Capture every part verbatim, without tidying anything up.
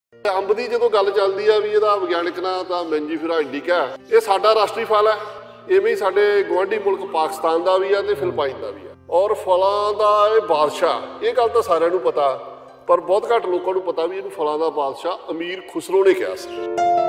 अंब की जो गल चलती है भी यदा विग्यानक ना तो मैंजीफेरा इंडिका ये साडा राष्ट्रीय फल है। इवें ही साडे गुआढ़ी मुल्क पाकिस्तान का भी है तो फिलिपाइन का भी है। और फलों का ये बादशाह ये गल तो सारिਆਂ ਨੂੰ पता, पर बहुत घट लोगों को पता भी इन्हू फलों का बादशाह अमीर खुसरो ने कहा सी।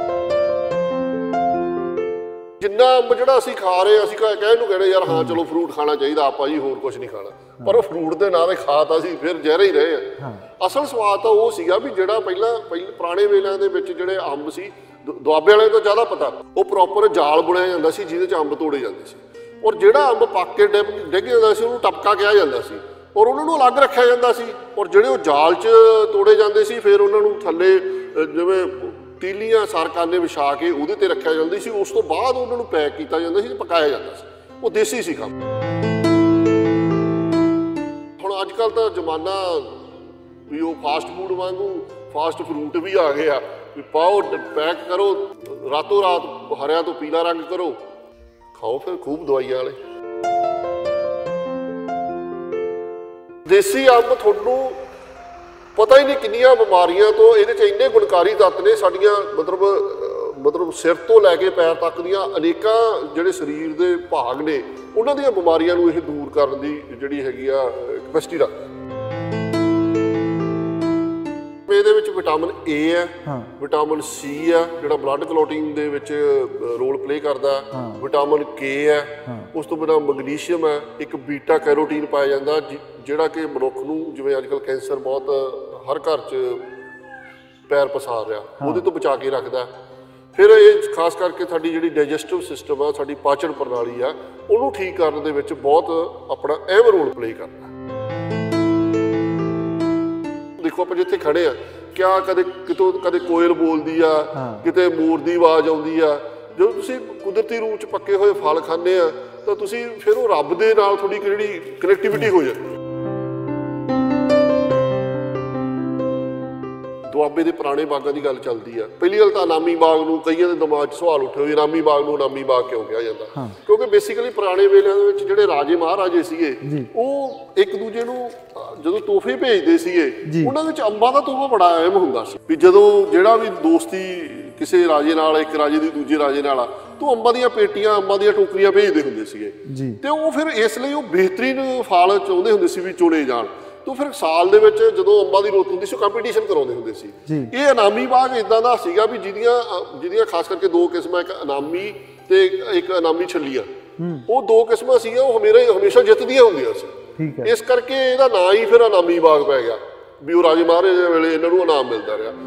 जिन्ना अंब जो असीं खा रहे असीं कहण नूं कहणे यार हाँ चलो फ्रूट खाना चाहिए आप जी होर कुछ नहीं खाना, पर वो फ्रूट के नाम खा तो असीं फिर जहर ही रहे हैं। असल स्वाद तो वो सीगा भी जिहड़ा पहिलां पहिल पुराने वेलिਆਂ ਦੇ ਵਿੱਚ ਜਿਹੜੇ अंब सी दुआबे वाले तो ज़्यादा पता वो प्रॉपर जाल बुनिया जाता सी जिहदे च अंब तोड़े जाते सी। और जिहड़ा अंब पक के डिग डिग जाता सी उहनूं टपका कहा जाता सी और उन्होंने अलग रखा जाता सी। और जिहड़े वो जाल च तोड़े जाते सी फिर उन्होंने थल्ले जिवें तीलियां सरकाने विछा के उहदे ते रखा जाती सी। उस तो बाद उन्होंने पैक किया जाता सी, पकाया जाता सी। वो देसी सी काम। हुण अजकल तो जमाना भी वो फास्ट फूड वांगू फास्ट फ्रूट भी आ गया भी पाओ पैक करो रातों रात हरिया तो पीला रंग करो खाओ फिर खूब दवाइयां वाले। देसी अंब थोनू पता ही नहीं किन्नियां बीमारियां तो ये इन्ने गुणकारी तत्त ने साडियां मतलब मतलब सिर तो लैके पैर तक दियां अनेकां जिहड़े शरीर के भाग ने उन्हां दियां बीमारियां नूं इह दूर करन दी जिहड़ी हैगी आ कैपेसिटी रखदा। ਇਹਦੇ ਵਿੱਚ ਵਿਟਾਮਿਨ ਏ ਹੈ, ਵਿਟਾਮਿਨ ਸੀ ਹੈ ਜਿਹੜਾ ਬਲੱਡ ਕਲੌਟਿੰਗ ਦੇ ਵਿੱਚ ਰੋਲ ਪਲੇ ਕਰਦਾ, ਵਿਟਾਮਿਨ ਕੇ ਹੈ, ਉਸ ਤੋਂ ਬਿਨਾਂ ਮੈਗਨੀਸ਼ੀਅਮ ਹੈ, ਇੱਕ ਬੀਟਾ ਕੈਰੋਟੀਨ ਪਾਇਆ ਜਾਂਦਾ ਜਿਹੜਾ ਕਿ ਮਨੁੱਖ ਨੂੰ ਜਿਵੇਂ ਅੱਜ ਕੱਲ੍ਹ ਕੈਂਸਰ ਬਹੁਤ ਹਰ ਘਰ 'ਚ ਪੈਰ ਪਸਾਰ ਰਿਹਾ ਉਹਦੇ ਤੋਂ ਬਚਾ ਕੇ ਰੱਖਦਾ। ਫਿਰ ਇਹ ਖਾਸ ਕਰਕੇ ਸਾਡੀ ਜਿਹੜੀ ਡਾਈਜੈਸਟਿਵ ਸਿਸਟਮ ਆ ਸਾਡੀ ਪਾਚਨ ਪ੍ਰਣਾਲੀ ਆ ਉਹਨੂੰ ਠੀਕ ਕਰਨ ਦੇ ਵਿੱਚ ਬਹੁਤ ਆਪਣਾ ਅਹਿਮ ਰੋਲ ਪਲੇ ਕਰਦਾ। देखो आप जिथे खड़े आ क्या कदे कितों कदे कोयल बोलती आ किते मोर की आवाज़ आती आ। जो तुसीं कुदरती रूप च पक्के हुए फल खाने आ तो तुसीं फिर वो रब दे नाल थोड़ी जिहड़ी कनैक्टिविटी हो जाती। दुआबे के पुराने बागों की गल चलती है। पहली गल तो अनामी बाग नूं कईयां दे दिमाग च सवाल उठे हुए इनामी बाग नूं अनामी बाग क्यों कहा जाता, क्योंकि बेसिकली पुराने वेलिਆਂ ਦੇ ਵਿੱਚ ਜਿਹੜੇ राजे महाराजे ਸੀਗੇ ਉਹ ਇੱਕ ਦੂਜੇ ਨੂੰ ਜਦੋਂ ਤੋਹਫੇ ਭੇਜਦੇ ਸੀਗੇ ਉਹਨਾਂ ਵਿੱਚ ਅੰਬਾਂ ਦਾ ਤੋਹਫਾ ਬੜਾ ਅਹਿਮ ਹੁੰਦਾ ਸੀ ਵੀ ਜਦੋਂ ਜਿਹੜਾ ਵੀ ਦੋਸਤੀ ਕਿਸੇ ਰਾਜੇ ਨਾਲ ਇੱਕ ਰਾਜੇ ਦੀ ਦੂਜੇ ਰਾਜੇ ਨਾਲ ਆ तो अंबां ਦੀਆਂ ਪੇਟੀਆਂ अंबां ਦੀਆਂ ਟੋਕਰੀਆਂ ਭੇਜਦੇ ਹੁੰਦੇ ਸੀਗੇ ਤੇ ਉਹ ਫਿਰ ਇਸ ਲਈ ਉਹ ਬਿਹਤਰੀਨ ਫਲ ਚਾਹੁੰਦੇ ਹੁੰਦੇ ਸੀ ਵੀ ਚੁਣੇ ਜਾਣ। तो फिर साल दे विच जदों अंबां दी रुत हुंदी सी कंपीटीशन कराउंदे हुंदे सी। ये अनामी बाग इदां दा सीगा भी जिहदियां जिहदियां खास करके दो किस्मां एक अनामी ते एक अनामी छल्लियां वो दो किस्मां सीगियां वो हमेशा हमेशा जितदियां हुंदियां सी। इस करके इहदा नाम ही फिर अनामी बाग पै गया भी वो राजे महाराजे वेले इन्हां नूं इनाम मिलदा रहा।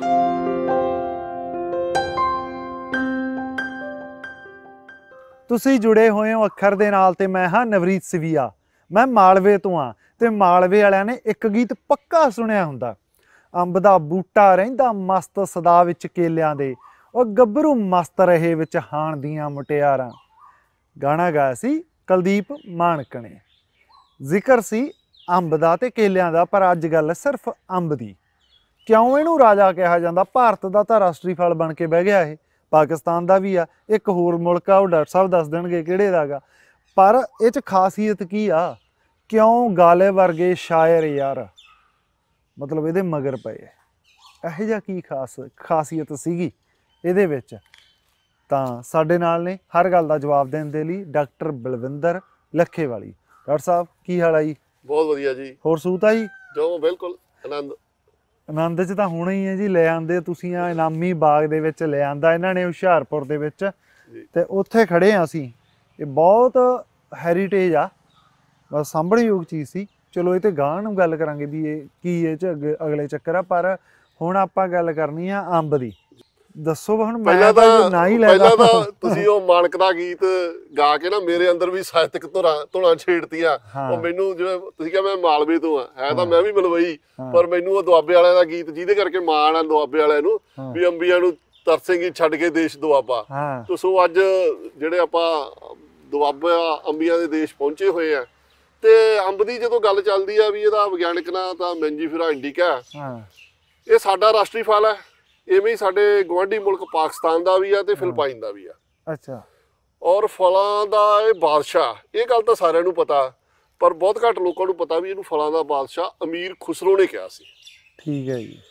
तुसीं जुड़े होए हो अखर दे नाल ते मैं हां नवरीत सिविया। मैं मालवे तो हाँ ਤੇ ਮਾਲਵੇ ਵਾਲਿਆਂ ਨੇ ਇੱਕ ਗੀਤ ਪੱਕਾ ਸੁਣਿਆ ਹੁੰਦਾ, ਅੰਬ ਦਾ ਬੂਟਾ ਰਹਿੰਦਾ ਮਸਤ ਸਦਾ ਵਿੱਚ ਕੇਲਿਆਂ ਦੇ ਉਹ ਗੱਭਰੂ ਮਸਤ ਰਹੇ ਵਿੱਚ ਹਾਣ ਦੀਆਂ ਮੁਟਿਆਰਾਂ। ਗਾਣਾ ਗਾਇਆ ਸੀ ਕੁਲਦੀਪ ਮਾਣਕ ਨੇ। ਜ਼ਿਕਰ ਸੀ ਅੰਬ ਦਾ ਤੇ ਕੇਲਿਆਂ ਦਾ, ਪਰ ਅੱਜ ਗੱਲ ਸਿਰਫ ਅੰਬ ਦੀ। ਕਿਉਂ ਇਹਨੂੰ ਰਾਜਾ ਕਿਹਾ ਜਾਂਦਾ? ਭਾਰਤ ਦਾ ਤਾਂ ਰਾਸ਼ਟਰੀ ਫਲ ਬਣ ਕੇ ਬਹਿ ਗਿਆ ਇਹ, ਪਾਕਿਸਤਾਨ ਦਾ ਵੀ ਆ, ਇੱਕ ਹੋਰ ਮੁਲਕ ਆ ਉਹ ਡਾਕਟਰ ਸਾਹਿਬ ਦੱਸ ਦੇਣਗੇ ਕਿਹੜੇ ਦਾ ਗਾ। ਪਰ ਇਹ 'ਚ ਖਾਸੀਅਤ ਕੀ ਆ? क्यों गाले वर्गे शायर यार मतलब ये मगर पे ਇਹੋ ਜਿਹਾ की खास खासियत ਸੀਗੀ ਇਹਦੇ ਵਿੱਚ। ਤਾਂ ਸਾਡੇ ਨਾਲ ਨੇ हर गल का जवाब देने ਦੇ ਲਈ डॉक्टर बलविंदर ਲੱਖੇਵਾਲੀ। डॉक्टर साहब की हाल है जी? बहुत वधिया जी। होर सूत आ जी? जो बिल्कुल आनंद आनंद च ਤਾਂ ਹੋਣਾ ਹੀ ਹੈ ਜੀ। ਲੈ ਆਂਦੇ ਤੁਸੀਂ ਆ ਇਨਾਮੀ ਬਾਗ ਦੇ ਵਿੱਚ ਲੈ ਆਂਦਾ ਇਹਨਾਂ ਨੇ ਹੁਸ਼ਿਆਰਪੁਰ ਦੇ ਵਿੱਚ ਤੇ ਉੱਥੇ ਖੜੇ ਆ ਅਸੀਂ। ਇਹ ਬਹੁਤ ਹੈਰੀਟੇਜ ਆ, बस सामभण योग चीज़ सी। चलो ये तो गाह नूं गल करांगे भी ये की ये च अगले चक्कर आ, पर हुण आपां गल करनी आ अंब दी। दसो हुण मैं तां ना ही लैंदा। पहिलां तां तुसीं ओह माणक दा गीत गा के ना मेरे अंदर भी साहित्यक धुरां धुरां छेड़तीआं। ओह मैनूं जिवें तुसीं कहा मैं मालवे तो आ है तां मैं भी मलवई, पर मैनूं ओह दुआबे वालिआं दा गीत जिहदे करके माण आ दुआबे वालिआं नूं भी अंबियां नूं तरसेंगी छड्ड के देश दुआबा। तो सो अज जिहड़े आपां दुआबा अंबियां दे देश पहुंचे होए आ ਤੇ ਅੰਬ ਦੀ ਜਦੋਂ ਗੱਲ ਚੱਲਦੀ ਆ ਵੀ ਇਹਦਾ ਵਿਗਿਆਨਕ ਨਾਂ ਤਾਂ ਮੈਂਜੀਫੇਰਾ ਇੰਡੀਕਾ। ਇਹ ਸਾਡਾ ਰਾਸ਼ਟਰੀ ਫਲ ਹੈ। ਇਵੇਂ ਹੀ ਸਾਡੇ ਗੁਆਂਢੀ ਮੁਲਕ ਪਾਕਿਸਤਾਨ ਦਾ ਵੀ ਆ ਤੇ ਫਿਲਿਪਾਈਨ ਦਾ ਵੀ ਆ। ਅੱਛਾ। ਔਰ ਫਲਾਂ ਦਾ ਇਹ ਬਾਦਸ਼ਾਹ ਇਹ ਗੱਲ ਤਾਂ ਸਾਰਿਆਂ ਨੂੰ ਪਤਾ, ਪਰ ਬਹੁਤ ਘੱਟ ਲੋਕਾਂ ਨੂੰ ਪਤਾ ਵੀ ਇਹਨੂੰ ਫਲਾਂ ਦਾ ਬਾਦਸ਼ਾਹ ਅਮੀਰ ਖੁਸਰੋ ਨੇ ਕਿਹਾ ਸੀ। ਠੀਕ ਹੈ ਜੀ।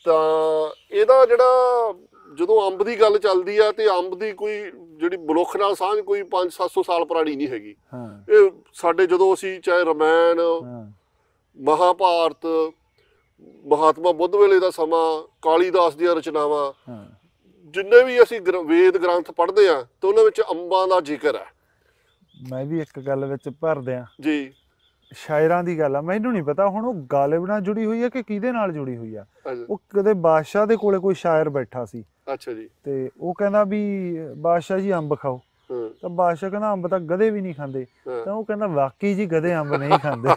ਤਾਂ ਇਹਦਾ ਜਿਹੜਾ ਜਦੋਂ ਅੰਬ ਦੀ ਗੱਲ ਚੱਲਦੀ ਆ ਤੇ ਅੰਬ ਦੀ ਕੋਈ ਜਿਹੜੀ ਮਨੁੱਖ ਨਾਲ ਸਾਂਝ ਕੋਈ ਪੰਜ ਸੱਤ ਸੌ ਸਾਲ ਪੁਰਾਣੀ ਨਹੀਂ ਹੈਗੀ। ਇਹ ਸਾਡੇ ਜਦੋਂ ਅਸੀਂ ਚਾਹੇ ਰਮਾਇਣ, ਮਹਾਭਾਰਤ, ਮਹਾਤਮਾ ਬੁੱਧ ਵੇਲੇ ਦਾ ਸਮਾਂ, ਕਾਲੀਦਾਸ ਦੀਆਂ ਰਚਨਾਵਾਂ, ਜਿੰਨੇ ਵੀ ਅਸੀਂ ਵੇਦ ਗ੍ਰੰਥ ਪੜ੍ਹਦੇ ਆ ਤੇ ਉਹਨਾਂ ਵਿੱਚ ਅੰਬਾਂ ਦਾ ਜ਼ਿਕਰ ਹੈ। ਮੈਂ ਵੀ ਇੱਕ ਗੱਲ ਵਿੱਚ ਭਰ ਦਿਆਂ ਜੀ, ਸ਼ਾਇਰਾਂ ਦੀ ਗੱਲ ਆ, ਮੈਨੂੰ ਨਹੀਂ ਪਤਾ ਹੁਣ ਉਹ ਗਾਲਿਬ ਨਾਲ ਜੁੜੀ ਹੋਈ ਆ ਕਿ ਕਿਹਦੇ ਨਾਲ ਜੁੜੀ ਹੋਈ ਆ। ਉਹ ਕਦੇ ਬਾਦਸ਼ਾਹ ਦੇ ਕੋਲੇ ਕੋਈ ਸ਼ਾਇਰ ਬੈਠਾ ਸੀ, ਅੱਛਾ ਜੀ, ਤੇ ਉਹ ਕਹਿੰਦਾ ਵੀ ਬਾਦਸ਼ਾਹ ਜੀ ਅੰਬ ਖਾਓ, ਤਾਂ ਬਾਦਸ਼ਾਹ ਕਹਿੰਦਾ ਅੰਬ ਤਾਂ ਗਧੇ ਵੀ ਨਹੀਂ ਖਾਂਦੇ, ਤਾਂ ਉਹ ਕਹਿੰਦਾ ਵਾਕਈ ਜੀ ਗਧੇ ਅੰਬ ਨਹੀਂ ਖਾਂਦੇ।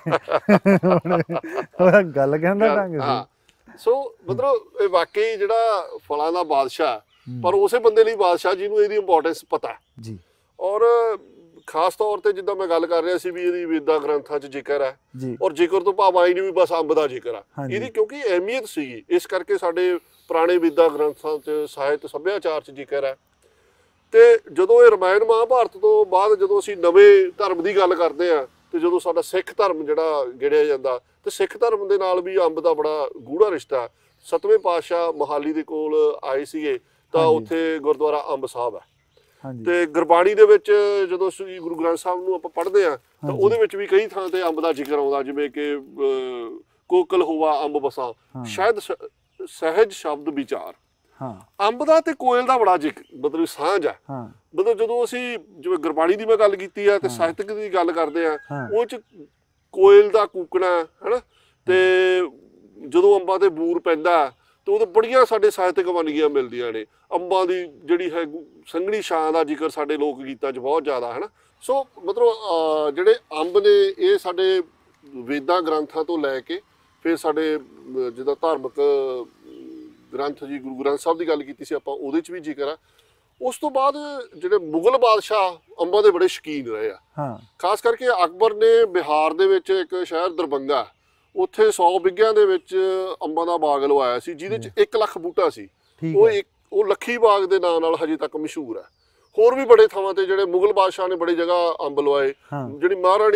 ਉਹ ਗੱਲ ਕਹਿੰਦਾ ਢੰਗ ਸੀ। ਸੋ ਮਤਲਬ ਇਹ ਵਾਕਈ ਜਿਹੜਾ ਫਲਾਂ ਦਾ ਬਾਦਸ਼ਾਹ, ਪਰ ਉਸੇ ਬੰਦੇ ਲਈ ਬਾਦਸ਼ਾਹ ਜਿਹਨੂੰ ਇਹਦੀ ਇੰਪੋਰਟੈਂਸ ਪਤਾ ਜੀ। ਔਰ ਖਾਸ ਤੌਰ ਤੇ ਜਿੱਦਾਂ ਮੈਂ ਗੱਲ ਕਰ ਰਿਹਾ ਸੀ ਵੀ ਇਹਦੀ ਵੇਦਾਂ ਗ੍ਰੰਥਾਂ 'ਚ ਜ਼ਿਕਰ ਹੈ, ਔਰ ਜ਼ਿਕਰ ਤੋਂ ਭਾਵ ਆਈ ਨਹੀਂ ਵੀ ਬਸ ਅੰਬ ਦਾ ਜ਼ਿਕਰ ਆ, ਇਹਦੀ ਕਿਉਂਕਿ ਅਹਿਮੀਅਤ ਸੀਗੀ, ਇਸ ਕਰਕੇ ਸਾਡੇ ਪੁਰਾਣੇ ਵੇਦਾਂ ਗ੍ਰੰਥਾਂ 'ਚ ਸਾਹਿਤ ਸੱਭਿਆਚਾਰ 'ਚ ਜ਼ਿਕਰ ਹੈ। ਤੇ ਜਦੋਂ ਇਹ ਰਮਾਇਣ ਮਹਾਭਾਰਤ ਤੋਂ ਬਾਅਦ ਜਦੋਂ ਅਸੀਂ ਨਵੇਂ ਧਰਮ ਦੀ ਗੱਲ ਕਰਦੇ ਹਾਂ ਤੇ ਜਦੋਂ ਸਾਡਾ ਸਿੱਖ ਧਰਮ ਜਿਹੜਾ ਗਿਣਿਆ ਜਾਂਦਾ, ਤੇ ਸਿੱਖ ਧਰਮ ਦੇ ਨਾਲ ਵੀ ਅੰਬ ਦਾ ਬੜਾ ਗੂੜਾ ਰਿਸ਼ਤਾ। ਸੱਤਵੇਂ ਪਾਤਸ਼ਾਹ ਮੋਹਾਲੀ ਦੇ ਕੋਲ ਆਏ ਸੀਗੇ ਤਾਂ ਉੱਥੇ ਗੁਰਦੁਆਰਾ ਅੰਬ ਸਾਹਿਬ ਹੈ, ਤੇ ਗੁਰਬਾਣੀ ਦੇ ਵਿੱਚ ਜਦੋਂ ਸ੍ਰੀ ਗੁਰੂ ਗ੍ਰੰਥ ਸਾਹਿਬ ਨੂੰ ਆਪਾਂ ਪੜ੍ਹਦੇ ਆ ਤਾਂ ਉਹਦੇ ਵਿੱਚ ਵੀ ਕਈ ਥਾਂ ਤੇ ਅੰਬ ਦਾ ਜ਼ਿਕਰ ਆਉਂਦਾ, ਜਿਵੇਂ ਕਿ ਕੋਕਲ ਹੋਵਾ ਅੰਬ ਬਸਾਂ, ਸ਼ਾਇਦ ਸਹਿਜ ਸ਼ਬਦ ਵਿਚਾਰ। ਅੰਬ ਦਾ ਤੇ ਕੋਇਲ ਦਾ ਬੜਾ ਜ਼ਿਕਰ, ਮਤਲਬ ਸਾਂਝ ਆ। ਮਤਲਬ ਜਦੋਂ ਅਸੀਂ ਜਿਵੇਂ ਗੁਰਬਾਣੀ ਦੀ ਮੈਂ ਗੱਲ ਕੀਤੀ ਆ ਤੇ ਸਾਹਿਤਕ ਦੀ ਗੱਲ ਕਰਦੇ ਆ, ਉਹ ਚ ਕੋਇਲ ਦਾ ਕੂਕਣਾ ਹਨਾ, ਤੇ ਜਦੋਂ ਅੰਬਾਂ ਤੇ ਬੂਰ ਪੈਂਦਾ ਤੇ ਉਹ ਬੜੀਆਂ ਸਾਡੇ ਸਾਹਿਤਕ ਵੰਨਗੀਆਂ ਮਿਲਦੀਆਂ ਨੇ। ਅੰਬਾਂ ਦੀ ਜਿਹੜੀ ਹੈ ਸੰਘਣੀ ਛਾਂ ਦਾ ਜ਼ਿਕਰ ਸਾਡੇ ਲੋਕ ਗੀਤਾਂ 'ਚ ਬਹੁਤ ਜ਼ਿਆਦਾ ਹੈ ਨਾ। ਸੋ ਮਤਲਬ ਜਿਹੜੇ ਅੰਬ ਨੇ ਇਹ ਸਾਡੇ ਵੇਦਾਂ ਗ੍ਰੰਥਾਂ ਤੋਂ ਲੈ ਕੇ ਫਿਰ ਸਾਡੇ ਜਿੱਦਾਂ ਧਾਰਮਿਕ ਗ੍ਰੰਥ ਜੀ ਗੁਰੂ ਗ੍ਰੰਥ ਸਾਹਿਬ ਦੀ ਗੱਲ ਕੀਤੀ ਸੀ ਆਪਾਂ, ਉਹਦੇ 'ਚ ਵੀ ਜ਼ਿਕਰ ਆ। ਉਸ ਤੋਂ ਬਾਅਦ ਜਿਹੜੇ ਮੁਗਲ ਬਾਦਸ਼ਾਹ ਅੰਬਾਂ ਦੇ ਬੜੇ ਸ਼ੌਕੀਨ ਰਹੇ ਆ। ਖਾਸ ਕਰਕੇ ਅਕਬਰ ਨੇ ਬਿਹਾਰ ਦੇ ਵਿੱਚ ਇੱਕ ਸ਼ਹਿਰ ਦਰਬੰਗਾ, ਉੱਥੇ ਸੌ ਬਿੱਘਿਆਂ ਦੇ ਵਿੱਚ ਅੰਬਾਂ ਦਾ ਬਾਗ ਲਵਾਇਆ ਸੀ, ਜਿਹਦੇ 'ਚ ਇੱਕ ਲੱਖ ਬੂਟਾ ਸੀ। ਉਹ ਇੱਕ ਉਹ ਲੱਖੀ ਬਾਗ ਦੇ ਨਾਂ ਨਾਲ ਹਜੇ ਤੱਕ ਮਸ਼ਹੂਰ ਹੈ। ਹੋਰ ਵੀ ਬੜੇ ਥਾਵਾਂ ਤੇ ਜਿਹੜੇ ਮੁਗਲ ਬਾਦਸ਼ਾਹ ਨੇ ਬੜੀ ਜਗ੍ਹਾ ਅੰਬ ਲਵਾਏ। ਜਿਹੜੀ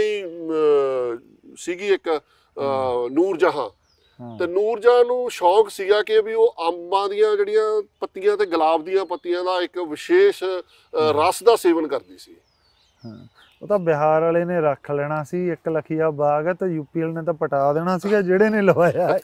ਮਹਾਰਾਣੀ ਸੀਗੀ ਇੱਕ ਨੂਰ ਜਹਾਂ, ਤੇ ਨੂਰ ਜਹਾਂ ਨੂੰ ਸ਼ੌਕ ਸੀਗਾ ਕਿ ਵੀ ਉਹ ਅੰਬਾਂ ਦੀਆਂ ਜਿਹੜੀਆਂ ਪੱਤੀਆਂ ਤੇ ਗੁਲਾਬ ਦੀਆਂ ਪੱਤੀਆਂ ਦਾ ਇੱਕ ਵਿਸ਼ੇਸ਼ ਰਸ ਦਾ ਸੇਵਨ ਕਰਦੀ ਸੀ। ਉਹ ਤਾਂ ਬਿਹਾਰ ਵਾਲੇ ਨੇ ਰੱਖ ਲੈਣਾ ਸੀ, ਇੱਕ ਲਖੀਆ ਬਾਗ ਹੈ, ਤਾਂ ਯੂਪੀ ਵਾਲੇ ਨੇ ਤਾਂ ਪਟਾ ਦੇਣਾ ਸੀਗਾ ਜਿਹੜੇ ਨੇ ਲਵਾਇਆ।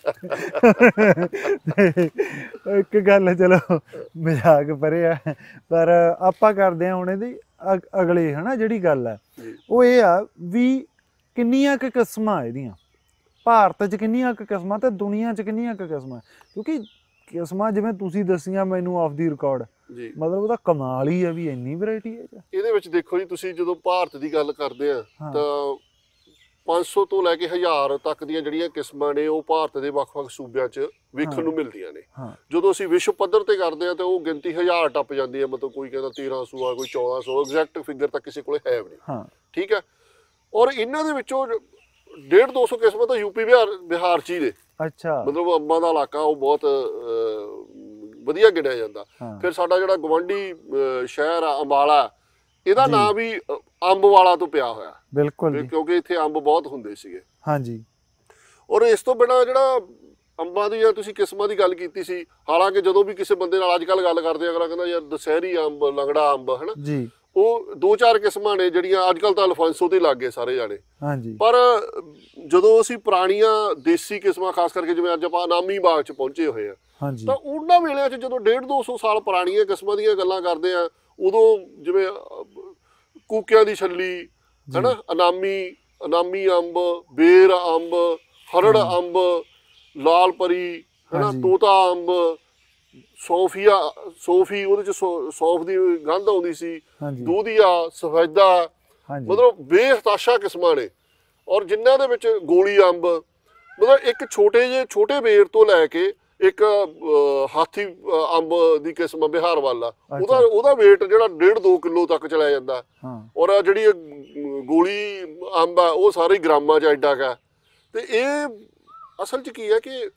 ਇੱਕ ਗੱਲ ਚਲੋ ਮਜ਼ਾਕ ਪਰੇ ਆ, ਪਰ ਆਪਾਂ ਕਰਦੇ ਹਾਂ ਹੁਣ ਇਹਦੀ ਅਗਲੀ ਹੈ ਨਾ ਜਿਹੜੀ ਗੱਲ ਹੈ ਉਹ ਇਹ ਆ ਵੀ ਕਿੰਨੀਆਂ ਕੁ ਕਿਸਮਾਂ ਇਹਦੀਆਂ, ਭਾਰਤ 'ਚ ਕਿੰਨੀਆਂ ਕੁ ਕਿਸਮਾਂ ਤੇ ਦੁਨੀਆ 'ਚ ਕਿੰਨੀਆਂ ਕੁ ਕਿਸਮਾਂ, ਕਿਉਂਕਿ ਕਿਸਮਾਂ ਜਿਵੇਂ ਤੁਸੀਂ ਦੱਸੀਆਂ ਮੈਨੂੰ ਆਫ ਦੀ ਰਿਕਾਰਡ, ਮਤਲਬ ਉਹਦਾ ਕਮਾਲ ਹੀ ਆ ਵੀ ਇੰਨੀ ਵੈਰਾਈਟੀ ਹੈ ਇਹਦੇ ਵਿੱਚ। ਦੇਖੋ ਜੀ, ਤੁਸੀਂ ਜਦੋਂ ਭਾਰਤ ਦੀ ਗੱਲ ਕਰਦੇ ਆ ਤਾਂ ਪੰਜ ਸੌ ਤੋਂ ਲੈ ਕੇ ਹਜ਼ਾਰ ਤੱਕ ਦੀਆਂ ਜਿਹੜੀਆਂ ਕਿਸਮਾਂ ਨੇ ਉਹ ਭਾਰਤ ਦੇ ਵੱਖ-ਵੱਖ ਸੂਬਿਆਂ 'ਚ ਵੇਖਣ ਨੂੰ ਮਿਲਦੀਆਂ ਨੇ। ਜਦੋਂ ਅਸੀਂ ਵਿਸ਼ਵ ਪੱਧਰ ਤੇ ਕਰਦੇ ਆ ਤਾਂ ਉਹ ਗਿਣਤੀ ਹਜ਼ਾਰ ਟੱਪ ਜਾਂਦੀ ਹੈ, ਮਤਲਬ ਕੋਈ ਕਹਿੰਦਾ ਤੇਰਾਂ ਸੌ ਆ, ਕੋਈ ਚੌਦਾਂ ਸੌ, ਐਗਜ਼ੈਕਟ ਫਿਗਰ ਤਾਂ ਕਿਸੇ ਕੋਲੇ ਹੈ ਵੀ ਨਹੀਂ, ਠੀਕ ਹੈ। ਔਰ ਇਹਨਾਂ ਦੇ ਵਿੱਚੋਂ ਡੇਢ ਦੋ ਸੌ ਕਿਸਮਾਂ ਤਾਂ ਯੂਪੀ ਬਿਹਾਰ ਬਿਹਾਰ 'ਚ ਹੀ ਨੇ। ਅੱਛਾ, ਮਤਲਬ ਅੰਬਾਂ ਦਾ ਇਲਾਕਾ ਉਹ ਬਹੁਤ ਵਧੀਆ ਗਿਣਿਆ ਜਾਂਦਾ। ਫਿਰ ਸਾਡਾ ਜਿਹੜਾ ਗਵਾਂਢੀ ਸ਼ਹਿਰ ਆ ਅੰਬਾਲਾ, ਇਹਦਾ ਨਾਂ ਵੀ ਅੰਬ ਵਾਲਾ ਤੋਂ ਪਿਆ ਹੋਇਆ। ਬਿਲਕੁਲ, ਕਿਉਂਕਿ ਇੱਥੇ ਅੰਬ ਬਹੁਤ ਹੁੰਦੇ ਸੀਗੇ। ਹਾਂਜੀ। ਔਰ ਇਸ ਤੋਂ ਬਿਨਾਂ ਜਿਹੜਾ ਅੰਬਾਂ ਦੀਆਂ ਤੁਸੀਂ ਕਿਸਮਾਂ ਦੀ ਗੱਲ ਕੀਤੀ ਸੀ, ਹਾਲਾਂਕਿ ਜਦੋਂ ਵੀ ਕਿਸੇ ਬੰਦੇ ਨਾਲ ਅੱਜ ਕੱਲ੍ਹ ਗੱਲ ਕਰਦੇ ਅਗਲਾ ਕਹਿੰਦਾ ਯਾਰ ਦਸ਼ਹਿਰੀ ਅੰਬ, ਲੰਗੜਾ ਅੰਬ, ਹਨਾ ਜੀ, ਉਹ ਦੋ ਚਾਰ ਕਿਸਮਾਂ ਨੇ ਜਿਹੜੀਆਂ ਅੱਜ ਕੱਲ੍ਹ ਤਾਂ ਅਲਫਾਂਸੋ ਤੇ ਲੱਗ ਗਏ ਸਾਰੇ ਜਾਣੇ। ਹਾਂਜੀ। ਪਰ ਜਦੋਂ ਅਸੀਂ ਪੁਰਾਣੀਆਂ ਦੇਸੀ ਕਿਸਮਾਂ, ਖਾਸ ਕਰਕੇ ਜਿਵੇਂ ਅੱਜ ਆਪਾਂ ਅਨਾਮੀ ਬਾਗ 'ਚ ਪਹੁੰਚੇ ਹੋਏ ਆ, ਤਾਂ ਉਹਨਾਂ ਵੇਲਿਆਂ 'ਚ ਜਦੋਂ ਡੇਢ ਦੋ ਸੌ ਸਾਲ ਪੁਰਾਣੀਆਂ ਕਿਸਮਾਂ ਦੀਆਂ ਗੱਲਾਂ ਕਰਦੇ ਆ, ਉਦੋਂ ਜਿਵੇਂ ਕੂਕਿਆਂ ਦੀ ਛੱਲੀ ਹਨਾ, ਅਨਾਮੀ ਅਨਾਮੀ ਅੰਬ, ਬੇਰ ਅੰਬ, ਹਰੜ ਅੰਬ, ਲਾਲ ਪਰੀ ਹਨਾ, ਤੋਤਾ ਅੰਬ, ਸੌਫੀਆ ਸੌਫੀ, ਉਹਦੇ 'ਚ ਸੌਫ ਦੀ ਗੰਧ ਆਉਂਦੀ ਸੀ, ਦੂਧੀਆ, ਸਫੈਦਾ, ਮਤਲਬ ਬੇਹਤਾਸ਼ਾ ਕਿਸਮਾਂ ਨੇ। ਔਰ ਜਿਨ੍ਹਾਂ ਦੇ ਵਿੱਚ ਗੋਲੀ ਅੰਬ, ਮਤਲਬ ਇੱਕ ਛੋਟੇ ਜਿਹੇ ਛੋਟੇ ਬੇਰ ਤੋਂ ਲੈ ਕੇ ਇੱਕ ਹਾਥੀ ਅੰਬ ਦੀ ਕਿਸਮ ਬਿਹਾਰ ਵਾਲਾ, ਉਹਦਾ ਉਹਦਾ ਵੇਟ ਜਿਹੜਾ ਡੇਢ ਦੋ ਕਿਲੋ ਤੱਕ ਚਲਾ ਜਾਂਦਾ। ਔਰ ਜਿਹੜੀ ਗੋਲੀ ਅੰਬ ਆ ਉਹ ਸਾਰੇ ਗ੍ਰਾਮਾਂ 'ਚ ਐਡਾ ਕਾ। ਤੇ ਇਹ ਅਸਲ 'ਚ ਕੀ ਹੈ ਕਿ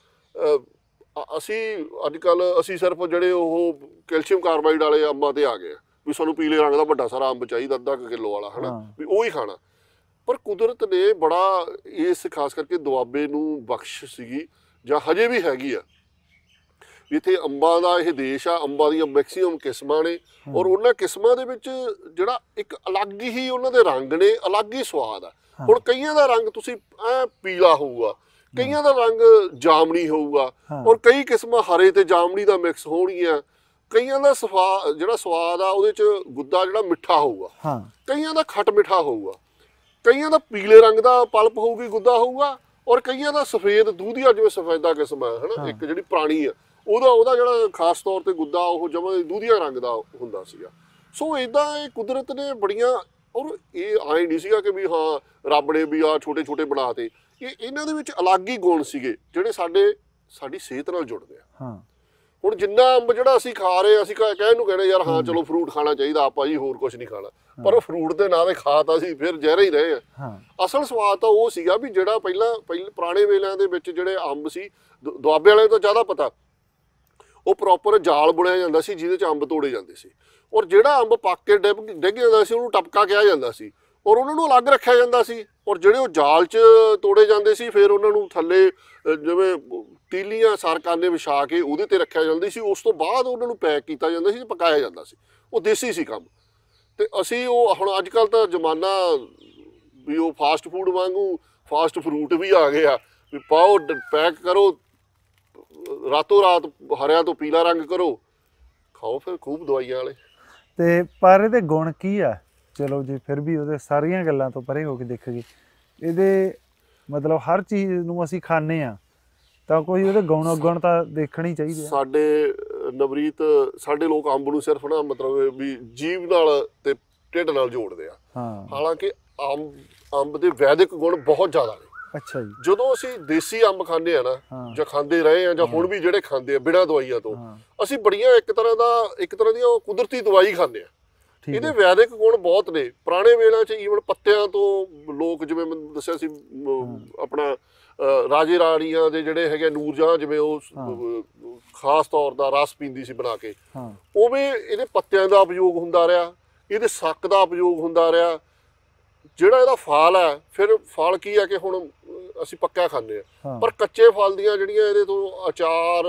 ਅਸੀਂ ਅੱਜ ਕੱਲ੍ਹ ਅਸੀਂ ਸਿਰਫ ਜਿਹੜੇ ਉਹ ਕੈਲਸ਼ੀਅਮ ਕਾਰਬਾਈਡ ਵਾਲੇ ਅੰਬਾਂ ਤੇ ਆ ਗਏ ਆ ਵੀ ਸਾਨੂੰ ਪੀਲੇ ਰੰਗ ਦਾ ਵੱਡਾ ਸਾਰਾ ਅੰਬ ਚਾਹੀਦਾ, ਅੱਧਾ ਕੁ ਕਿੱਲੋ ਵਾਲਾ ਹਨਾ, ਵੀ ਉਹ ਹੀ ਖਾਣਾ। ਪਰ ਕੁਦਰਤ ਨੇ ਬੜਾ ਇਸ ਖਾਸ ਕਰਕੇ ਦੁਆਬੇ ਨੂੰ ਬਖਸ਼ ਸੀਗੀ, ਜਾਂ ਹਜੇ ਵੀ ਹੈਗੀ ਆ, ਵੀ ਇੱਥੇ ਅੰਬਾਂ ਦਾ ਇਹ ਦੇਸ਼ ਆ, ਅੰਬਾਂ ਦੀਆਂ ਮੈਕਸੀਮਮ ਕਿਸਮਾਂ ਨੇ ਔਰ ਉਹਨਾਂ ਕਿਸਮਾਂ ਦੇ ਵਿੱਚ ਜਿਹੜਾ ਇੱਕ ਅਲੱਗ ਹੀ ਉਹਨਾਂ ਦੇ ਰੰਗ ਨੇ, ਅਲੱਗ ਹੀ ਸਵਾਦ ਆ। ਹੁਣ ਕਈਆਂ ਦਾ ਰੰਗ ਤੁਸੀਂ ਐ ਪੀਲਾ ਹੋਊਗਾ, ਕਈਆਂ ਦਾ ਰੰਗ ਜਾਮਣੀ ਹੋਊਗਾ ਔਰ ਕਈ ਕਿਸਮਾਂ ਹਰੇ ਤੇ ਜਾਮਣੀ ਦਾ ਮਿਕਸ ਹੋਣਗੀਆਂ। ਕਈਆਂ ਦਾ ਸਫਾ ਜਿਹੜਾ ਸਵਾਦ ਆ ਉਹਦੇ ਚ ਗੁੱਦਾ ਜਿਹੜਾ ਮਿੱਠਾ ਹੋਊਗਾ, ਕਈਆਂ ਦਾ ਖੱਟ ਮਿੱਠਾ ਹੋਊਗਾ, ਕਈਆਂ ਦਾ ਪੀਲੇ ਰੰਗ ਦਾ ਪਲਪ ਹੋਊਗੀ, ਗੁੱਦਾ ਹੋਊਗਾ ਔਰ ਕਈਆਂ ਦਾ ਸਫੇਦ ਦੂਧੀਆ ਜਿਵੇਂ ਸਫੈਦਾ ਕਿਸਮ ਹੈ ਹਨਾ, ਇੱਕ ਜਿਹੜੀ ਪੁਰਾਣੀ ਆ ਉਹਦਾ ਉਹਦਾ ਜਿਹੜਾ ਖਾਸ ਤੌਰ ਤੇ ਗੁੱਦਾ ਉਹ ਜਮਾਂ ਦੂਧੀਆ ਰੰਗ ਦਾ ਹੁੰਦਾ ਸੀਗਾ। ਸੋ ਇਦਾਂ ਇਹ ਕੁਦਰਤ ਨੇ ਬੜੀਆਂ, ਔਰ ਇਹ ਆਏ ਨਹੀਂ ਸੀਗਾ ਕਿ ਵੀ ਹਾਂ ਰੱਬ ਨੇ ਵੀ ਆ ਛੋਟੇ ਛੋਟੇ ਬਣਾ ਤੇ, ਇਹ ਇਹਨਾਂ ਦੇ ਵਿੱਚ ਅਲੱਗ ਹੀ ਗੁਣ ਸੀਗੇ ਜਿਹੜੇ ਸਾਡੇ ਸਾਡੀ ਸਿਹਤ ਨਾਲ ਜੁੜਦੇ ਆ। ਹੁਣ ਜਿੰਨਾ ਅੰਬ ਜਿਹੜਾ ਅਸੀਂ ਖਾ ਰਹੇ ਅਸੀਂ ਕਹਿਣ ਨੂੰ ਕਹਿੰਦੇ ਯਾਰ ਹਾਂ ਚਲੋ ਫਰੂਟ ਖਾਣਾ ਚਾਹੀਦਾ ਆਪਾਂ ਜੀ, ਹੋਰ ਕੁਝ ਨਹੀਂ ਖਾਣਾ, ਪਰ ਉਹ ਫਰੂਟ ਦੇ ਨਾਂ ਤੇ ਖਾ ਤਾਂ ਅਸੀਂ ਫਿਰ ਜ਼ਹਿਰ ਹੀ ਰਹੇ ਆ। ਅਸਲ ਸਵਾਦ ਤਾਂ ਉਹ ਸੀਗਾ ਵੀ ਜਿਹੜਾ ਪਹਿਲਾਂ ਪਹਿਲੇ ਪੁਰਾਣੇ ਵੇਲਿਆਂ ਦੇ ਵਿੱਚ ਜਿਹੜੇ ਅੰਬ ਸੀ, ਦੁਆਬੇ ਵਾਲਿਆਂ ਤੋਂ ਜ਼ਿਆਦਾ ਪਤਾ, ਉਹ ਪ੍ਰੋਪਰ ਜਾਲ ਬੁਣਿਆ ਜਾਂਦਾ ਸੀ ਜਿਹਦੇ ਚ ਅੰਬ ਤੋੜੇ ਜਾਂਦੇ ਸੀ ਔਰ ਜਿਹੜਾ ਅੰਬ ਪੱਕ ਕੇ ਡਿੱਗ ਡਿੱਗ ਜਾਂਦਾ ਸੀ ਉਹਨੂੰ ਟਪਕਾ ਕਿਹਾ ਜਾਂਦਾ ਸੀ ਔਰ ਉਹਨਾਂ ਨੂੰ ਅਲੱਗ ਰੱਖਿਆ ਜਾਂਦਾ ਸੀ ਔਰ ਜਿਹੜੇ ਉਹ ਜਾਲ 'ਚ ਤੋੜੇ ਜਾਂਦੇ ਸੀ ਫਿਰ ਉਹਨਾਂ ਨੂੰ ਥੱਲੇ ਜਿਵੇਂ ਤੀਲੀਆਂ ਸਰਕਾਨੇ ਵਿਛਾ ਕੇ ਉਹਦੇ ਤੇ ਰੱਖਿਆ ਜਾਂਦਾ ਸੀ। ਉਸ ਤੋਂ ਬਾਅਦ ਉਹਨਾਂ ਨੂੰ ਪੈਕ ਕੀਤਾ ਜਾਂਦਾ ਸੀ, ਪਕਾਇਆ ਜਾਂਦਾ ਸੀ। ਉਹ ਦੇਸੀ ਸੀ ਕੰਮ। ਤੇ ਅਸੀਂ ਉਹ ਹੁਣ ਅੱਜ ਕੱਲ੍ਹ ਤਾਂ ਜ਼ਮਾਨਾ ਵੀ ਉਹ ਫਾਸਟ ਫੂਡ ਵਾਂਗੂ ਫਾਸਟ ਫਰੂਟ ਵੀ ਆ ਗਏ ਆ ਵੀ ਪਾਓ ਪੈਕ ਕਰੋ, ਰਾਤੋਂ ਰਾਤ ਹਰਿਆਂ ਤੋਂ ਪੀਲਾ ਰੰਗ ਕਰੋ, ਖਾਓ ਫਿਰ ਖੂਬ ਦਵਾਈਆਂ ਵਾਲੇ। ਤੇ ਪਰ ਇਹਦੇ ਗੁਣ ਕੀ ਆ? ਚਲੋ ਜੀ ਫਿਰ ਵੀ ਉਹਦੇ ਸਾਰੀਆਂ ਗੱਲਾਂ ਤੋਂ ਪਰੇ ਹੋ ਕੇ ਦੇਖੀਏ, ਇਹਦੇ ਮਤਲਬ ਹਰ ਚੀਜ਼ ਨੂੰ ਅਸੀਂ ਖਾਂਦੇ ਆ ਤਾਂ ਕੋਈ ਉਹਦੇ ਗੁਣ ਔਗਣ ਤਾਂ ਦੇਖਣੇ ਚਾਹੀਦੇ ਆ। ਸਾਡੇ ਨਵਰੀਤ ਸਾਡੇ ਲੋਕ ਅੰਬ ਨੂੰ ਸਿਰਫ ਨਾ ਮਤਲਬ ਵੀ ਜੀਭ ਨਾਲ ਤੇ ਢਿੱਡ ਨਾਲ ਜੋੜਦੇ ਆ। ਹਾਂ, ਹਾਲਾਂਕਿ ਅੰਬ ਅੰਬ ਦੇ ਵੈਦਿਕ ਗੁਣ ਬਹੁਤ ਜ਼ਿਆਦਾ ਨੇ। ਅੱਛਾ ਜੀ। ਜਦੋਂ ਅਸੀਂ ਦੇਸੀ ਅੰਬ ਖਾਂਦੇ ਆ ਨਾ ਜਾਂ ਖਾਂਦੇ ਰਹੇ ਆ ਜਾਂ ਹੁਣ ਵੀ ਜਿਹੜੇ ਖਾਂਦੇ ਆ ਬਿਨਾਂ ਦਵਾਈਆਂ ਤੋਂ, ਅਸੀਂ ਬੜੀਆਂ ਇੱਕ ਤਰ੍ਹਾਂ ਦਾ ਇੱਕ ਤਰ੍ਹਾਂ ਦੀ ਉਹ ਕੁਦਰਤੀ ਦਵਾਈ ਖਾਂਦੇ ਆ। ਇਹਦੇ ਵੈਦਿਕ ਗੁਣ ਬਹੁਤ ਨੇ। ਪੁਰਾਣੇ ਵੇਲਿਆਂ 'ਚ ਈਵਨ ਪੱਤਿਆਂ ਤੋਂ ਲੋਕ, ਜਿਵੇਂ ਮੈਂ ਦੱਸਿਆ ਸੀ ਆਪਣਾ ਰਾਜੇ ਰਾਣੀਆਂ ਦੇ ਜਿਹੜੇ ਹੈਗੇ ਨੂਰਜਹਾਂ, ਜਿਵੇਂ ਉਹ ਖਾਸ ਤੌਰ ਦਾ ਰਸ ਪੀਂਦੀ ਸੀ ਬਣਾ ਕੇ, ਉਵੇਂ ਇਹਦੇ ਪੱਤਿਆਂ ਦਾ ਉਪਯੋਗ ਹੁੰਦਾ ਰਿਹਾ, ਇਹਦੇ ਸੱਕ ਦਾ ਉਪਯੋਗ ਹੁੰਦਾ ਰਿਹਾ। ਜਿਹੜਾ ਇਹਦਾ ਫਲ ਹੈ, ਫਿਰ ਫਲ ਕੀ ਹੈ ਕਿ ਹੁਣ ਅਸੀਂ ਪੱਕਾ ਖਾਂਦੇ ਆ, ਪਰ ਕੱਚੇ ਫਲ ਦੀਆਂ ਜਿਹੜੀਆਂ ਇਹਦੇ ਤੋਂ ਅਚਾਰ,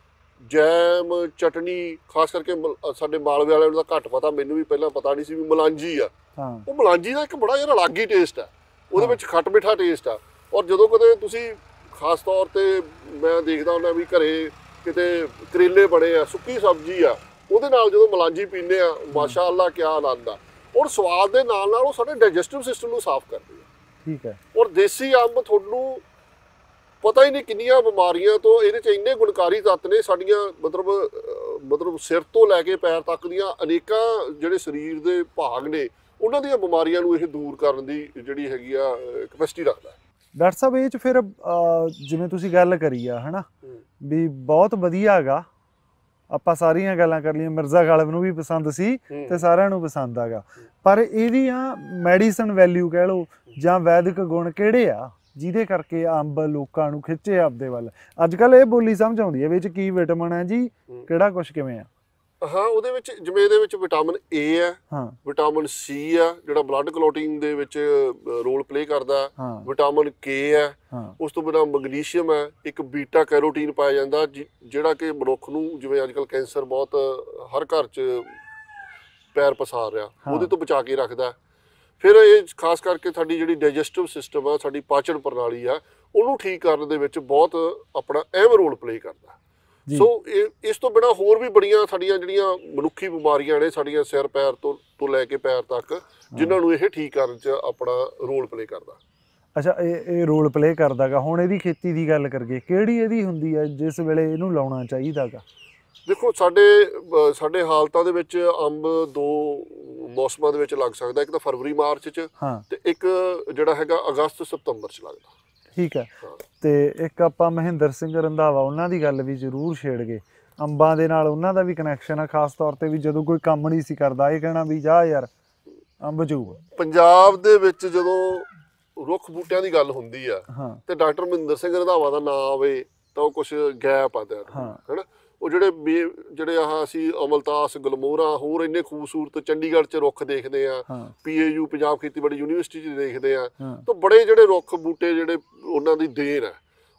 ਜੈਮ, ਚਟਨੀ, ਖਾਸ ਕਰਕੇ ਸਾਡੇ ਮਾਲਵੇ ਵਾਲਿਆਂ ਨੂੰ ਤਾਂ ਘੱਟ ਪਤਾ, ਮੈਨੂੰ ਵੀ ਪਹਿਲਾਂ ਪਤਾ ਨਹੀਂ ਸੀ ਵੀ ਮਲਾਂਜੀ ਆ। ਉਹ ਮਲਾਂਜੀ ਦਾ ਇੱਕ ਬੜਾ ਯਾਰ ਅਲੱਗ ਹੀ ਟੇਸਟ ਆ, ਉਹਦੇ ਵਿੱਚ ਖੱਟ ਮਿੱਠਾ ਟੇਸਟ ਆ। ਔਰ ਜਦੋਂ ਕਦੇ ਤੁਸੀਂ ਖਾਸ ਤੌਰ ਤੇ ਮੈਂ ਦੇਖਦਾ ਹੁੰਦਾ ਵੀ ਘਰੇ ਕਿਤੇ ਕਰੇਲੇ ਬਣੇ ਆ, ਸੁੱਕੀ ਸਬਜ਼ੀ ਆ, ਉਹਦੇ ਨਾਲ ਜਦੋਂ ਮਲਾਂਜੀ ਪੀਂਦੇ ਆ, ਮਾਸ਼ਾ ਅੱਲਾ ਕਿਆ ਆਨੰਦ ਆ। ਔਰ ਸਵਾਦ ਦੇ ਨਾਲ ਨਾਲ ਉਹ ਸਾਡੇ ਡਾਈਜੈਸਟਿਵ ਸਿਸਟਮ ਨੂੰ ਸਾਫ਼ ਕਰਦੇ ਆ। ਠੀਕ ਹੈ। ਔਰ ਦੇਸੀ ਅੰਬ ਤੁਹਾਨੂੰ ਪਤਾ ਹੀ ਨਹੀਂ ਕਿੰਨੀਆਂ ਬਿਮਾਰੀਆਂ ਤੋਂ, ਇਹਦੇ 'ਚ ਇੰਨੇ ਗੁਣਕਾਰੀ ਤੱਤ ਨੇ, ਸਾਡੀਆਂ ਮਤਲਬ ਮਤਲਬ ਸਿਰ ਤੋਂ ਲੈ ਕੇ ਪੈਰ ਤੱਕ ਦੀਆਂ ਅਨੇਕਾਂ ਜਿਹੜੇ ਸਰੀਰ ਦੇ ਭਾਗ ਨੇ ਉਹਨਾਂ ਦੀਆਂ ਬਿਮਾਰੀਆਂ ਨੂੰ ਇਹ ਦੂਰ ਕਰਨ ਦੀ ਜਿਹੜੀ ਹੈਗੀ ਆ ਕੈਪੈਸਿਟੀ ਰੱਖਦਾ। ਡਾਕਟਰ ਸਾਹਿਬ ਇਹ 'ਚ ਫਿਰ ਜਿਵੇਂ ਤੁਸੀਂ ਗੱਲ ਕਰੀ ਆ ਹੈ ਨਾ ਵੀ ਬਹੁਤ ਵਧੀਆ ਹੈਗਾ, ਆਪਾਂ ਸਾਰੀਆਂ ਗੱਲਾਂ ਕਰ ਲਈਆਂ, ਮਿਰਜ਼ਾ ਗਾਲਿਬ ਨੂੰ ਵੀ ਪਸੰਦ ਸੀ ਤੇ ਸਾਰਿਆਂ ਨੂੰ ਪਸੰਦ ਆਗਾ, ਪਰ ਇਹਦੀਆਂ ਮੈਡੀਸਨ ਵੈਲਿਊ ਕਹਿ ਲਓ ਜਾਂ ਵੈਦਿਕ ਗੁਣ ਕਿਹੜੇ ਆ ਜਿਹਦੇ ਕਰਕੇ ਅੰਬ ਲੋਕਾਂ ਨੂੰ ਖਿੱਚੇ ਆਪਦੇ ਵੱਲ? ਅੱਜ ਕੱਲ੍ਹ ਇਹ ਬੋਲੀ ਸਮਝ ਆਉਂਦੀ ਹੈ ਵਿੱਚ ਕੀ ਵਿਟਾਮਿਨ ਹੈ ਜੀ, ਕਿਹੜਾ ਕੁਛ ਕਿਵੇਂ ਆ? ਹਾਂ, ਉਹਦੇ ਵਿੱਚ ਜਿਵੇਂ ਇਹਦੇ ਵਿੱਚ ਵਿਟਾਮਿਨ ਏ ਆ, ਹਾਂ, ਵਿਟਾਮਿਨ ਸੀ ਆ ਜਿਹੜਾ ਬਲੱਡ ਕਲੋਟਿੰਗ ਦੇ ਵਿੱਚ ਰੋਲ ਪਲੇ ਕਰਦਾ, ਵਿਟਾਮਿਨ ਕੇ ਆ, ਉਸ ਤੋਂ ਬਿਨਾਂ ਮੈਗਨੀਸ਼ੀਅਮ ਹੈ, ਇੱਕ ਬੀਟਾ ਕੈਰੋਟੀਨ ਪਾਇਆ ਜਾਂਦਾ ਜਿਹੜਾ ਕਿ ਮਨੁੱਖ ਨੂੰ, ਜਿਵੇਂ ਅੱਜ ਕੱਲ੍ਹ ਕੈਂਸਰ ਬਹੁਤ ਹਰ ਘਰ 'ਚ ਪੈਰ ਪਸਾਰ ਰਿਹਾ, ਉਹਦੇ ਤੋਂ ਬਚਾ ਕੇ ਰੱਖਦਾ। ਫਿਰ ਇਹ ਖਾਸ ਕਰਕੇ ਸਾਡੀ ਜਿਹੜੀ ਡਾਈਜੈਸਟਿਵ ਸਿਸਟਮ ਆ, ਸਾਡੀ ਪਾਚਨ ਪ੍ਰਣਾਲੀ ਆ, ਉਹਨੂੰ ਠੀਕ ਕਰਨ ਦੇ ਵਿੱਚ ਬਹੁਤ ਆਪਣਾ ਅਹਿਮ ਰੋਲ ਪਲੇ ਕਰਦਾ। ਸੋ ਇਹ ਇਸ ਤੋਂ ਬਿਨਾਂ ਹੋਰ ਵੀ ਬੜੀਆਂ ਸਾਡੀਆਂ ਜਿਹੜੀਆਂ ਮਨੁੱਖੀ ਬਿਮਾਰੀਆਂ ਨੇ, ਸਾਡੀਆਂ ਸਿਰ ਪੈਰ ਤੋਂ ਤੋਂ ਲੈ ਕੇ ਪੈਰ ਤੱਕ, ਜਿਨ੍ਹਾਂ ਨੂੰ ਇਹ ਠੀਕ ਕਰਨ 'ਚ ਆਪਣਾ ਰੋਲ ਪਲੇ ਕਰਦਾ। ਅੱਛਾ, ਇਹ ਇਹ ਰੋਲ ਪਲੇ ਕਰਦਾ ਗਾ। ਹੁਣ ਇਹਦੀ ਖੇਤੀ ਦੀ ਗੱਲ ਕਰੀਏ, ਕਿਹੜੀ ਇਹਦੀ ਹੁੰਦੀ ਹੈ ਜਿਸ ਵੇਲੇ ਇਹਨੂੰ ਲਾਉਣਾ ਚਾਹੀਦਾ ਗਾ? ਦੇਖੋ, ਸਾਡੇ ਸਾਡੇ ਹਾਲਤਾਂ ਦੇ ਵਿੱਚ ਅੰਬ ਦੋ ਮੌਸਮਾਂ ਦੇ ਵਿੱਚ ਲੱਗ ਸਕਦਾ, ਇੱਕ ਤਾਂ ਫਰਵਰੀ ਮਾਰਚ 'ਚ ਤੇ ਇੱਕ ਜਿਹੜਾ ਹੈਗਾ ਅਗਸਤ ਸਤੰਬਰ 'ਚ ਲੱਗਦਾ। ਠੀਕ ਹੈ। ਤੇ ਇੱਕ ਆਪਾਂ ਮਹਿੰਦਰ ਸਿੰਘ ਰੰਧਾਵਾ ਉਹਨਾਂ ਦੀ ਗੱਲ ਵੀ ਜ਼ਰੂਰ ਛੇੜ ਗਏ, ਅੰਬਾਂ ਦੇ ਨਾਲ ਉਹਨਾਂ ਦਾ ਵੀ ਕਨੈਕਸ਼ਨ ਆ, ਖਾਸ ਤੌਰ ਤੇ ਵੀ ਜਦੋਂ ਕੋਈ ਕੰਮ ਨਹੀਂ ਸੀ ਕਰਦਾ ਇਹ ਕਹਿਣਾ ਵੀ ਜਾ ਯਾਰ ਅੰਬ ਜੂ। ਪੰਜਾਬ ਦੇ ਵਿੱਚ ਜਦੋਂ ਰੁੱਖ ਬੂਟਿਆਂ ਦੀ ਗੱਲ ਹੁੰਦੀ ਆ ਤੇ ਡਾਕਟਰ ਮਹਿੰਦਰ ਸਿੰਘ ਰੰਧਾਵਾ ਦਾ ਨਾਂ ਆਵੇ ਤਾਂ ਉਹ ਕੁਛ ਗੈਪ ਆ ਹੈਨਾ। ਉਹ ਜਿਹੜੇ ਜਿਹੜੇ ਆਹ ਅਸੀਂ ਅਮਲਤਾਸ, ਗਲਮੋਹਰਾ, ਹੋਰ ਇੰਨੇ ਖੂਬਸੂਰਤ ਚੰਡੀਗੜ੍ਹ 'ਚ ਰੁੱਖ ਦੇਖਦੇ ਆ, ਪੀ ਏ ਯੂ ਪੰਜਾਬ ਖੇਤੀਬਾੜੀ ਯੂਨੀਵਰਸਿਟੀ 'ਚ ਦੇਖਦੇ ਆ, ਤਾਂ ਬੜੇ ਜਿਹੜੇ ਰੁੱਖ ਬੂਟੇ ਜਿਹੜੇ ਉਹਨਾਂ ਦੀ ਦੇਣ ਹੈ।